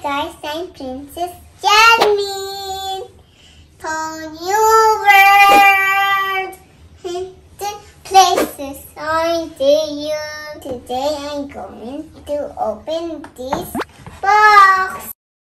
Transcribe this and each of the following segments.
guys, I'm Princess Jasmine. For new world, hidden places on you. Today I'm going to open this box.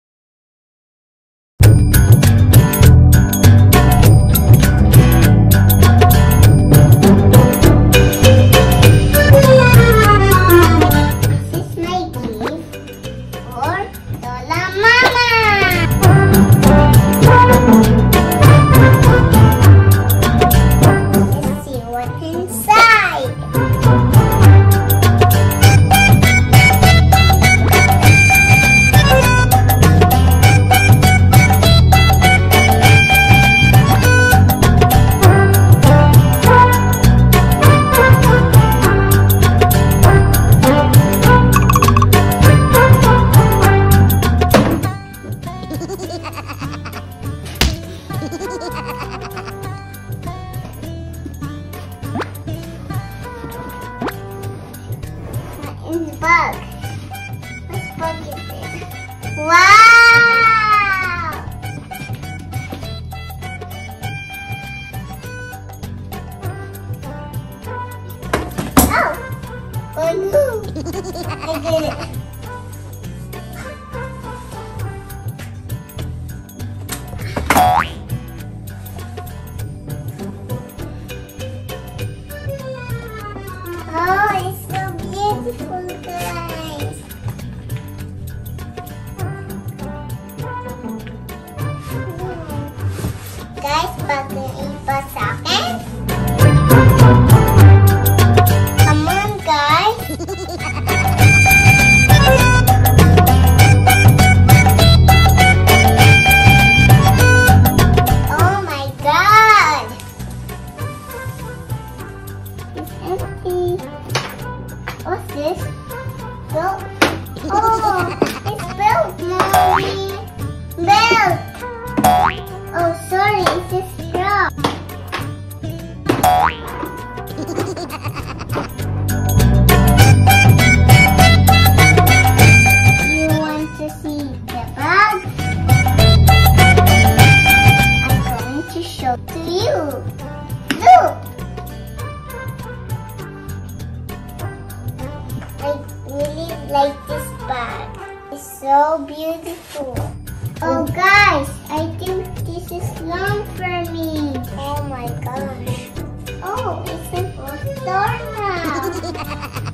In the bug. Which bug is it? Wow! Oh no! I did it. Oh, it's so beautiful, guys. Guys, pakiin pa sa akin. Come on, guys. Oh my God. It's empty. What's this? Belt. Oh, it's belt, Mommy. Belt. Oh, sorry, it's a straw. You want to see the bag? I'm going to show to you. Look. I really like this bag. It's so beautiful. Oh guys, I think this is long for me. Oh my gosh. Oh, it's an store now.